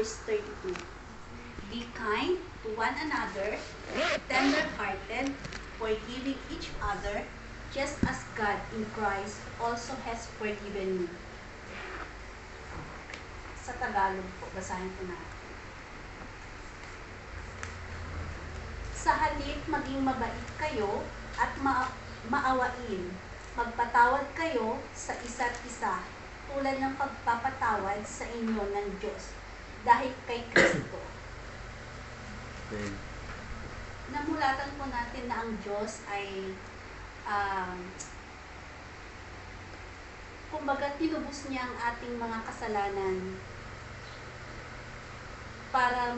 verse 32. Be kind to one another, tender-hearted, forgiving each other, just as God in Christ also has forgiven you. Sa Tagalog po, basahin ko natin. Sa halip maging mabait kayo at maawain. Magpatawad kayo sa isa't isa tulad ng pagpapatawad sa inyo ng Diyos dahil kay Kristo. Namulatan po natin na ang Diyos ay kumbaga tinubos niya ang ating mga kasalanan para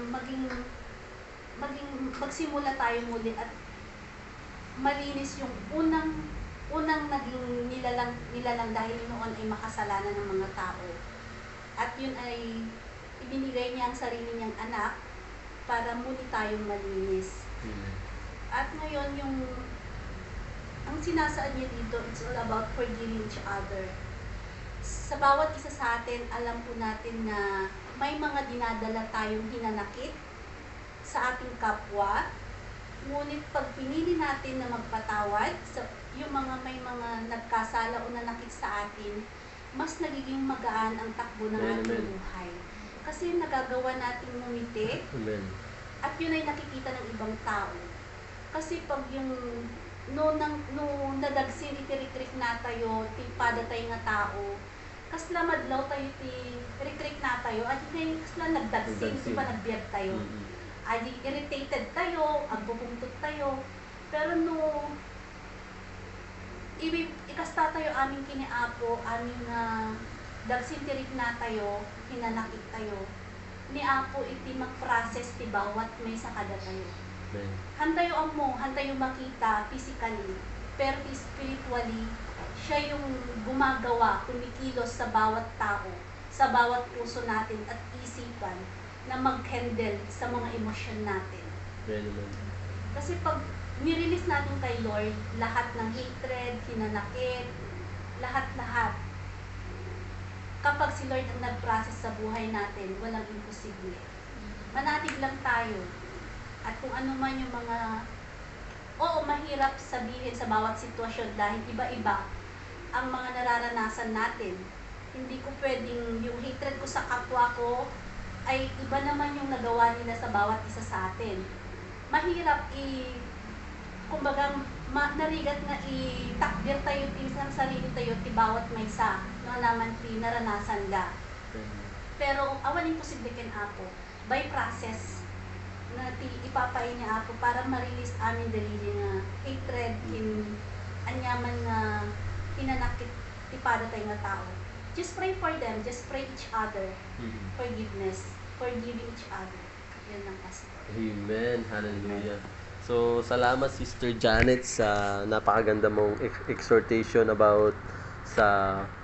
magsimula tayo muli at malinis yung unang naging nilalang dahil noon ay makasalanan ng mga tao. At yun ay ibinigay niya ang sarili niyang anak para muli tayong malinis. At ngayon ang sinasaad niya dito, it's all about forgiving each other. Sa bawat isa sa atin, alam po natin na may mga dinadala tayong hinanakit sa ating kapwa, ngunit pag pinili natin na magpatawad sa may mga nagkasala o nanakit sa atin, mas nagiging magaan ang takbo ng ating buhay. Kasi nagagawa nating ngumiti, at yun ay nakikita ng ibang tao. Kasi pag no nadagsin iti-retreat na tayo, pada tayo nga tao, kasla madlaw tayo iti-retreat na tayo, at yun kasla nagdagsin, di ba nagbiag tayo. Adi irritated tayo, agbubuntut tayo, pero no ikasta tayo aming kiniapo, aming dagsintirik na tayo, hinanakit tayo, ni Apo iti mag-process ti bawat may sakada tayo. Hantayo makita physically, pero spiritually, siya yung gumagawa, kumikilos sa bawat tao, sa bawat puso natin at isipan, na mag-handle sa mga emosyon natin. Kasi pag nirelease natin kay Lord, lahat ng hatred, hinanakit, lahat-lahat, kapag si Lord ang nag-process sa buhay natin, walang imposible. Manatig lang tayo. At kung ano man yung mahirap sabihin sa bawat sitwasyon dahil iba-iba ang mga nararanasan natin. Hindi ko pwedeng yung hatred ko sa kapwa ko ay iba naman yung nagawa nila sa bawat isa sa atin. Mahirap kumbaga narigat nga itakdir tayo ng sarili tayo ti bawat may sa nga naman ti naranasan la. Pero awan imposible ken Apo by process na ti ipapay niya Apo para ma-release amin dalili nga hatred in anyaman nga pinanakit ti pada tayo nga tao. Just pray for them, just pray each other. Forgiveness, forgiving each other. Yan lang, Pastor. Amen. Hallelujah. So, salamat Sister Janet sa napakaganda mong exhortation about sa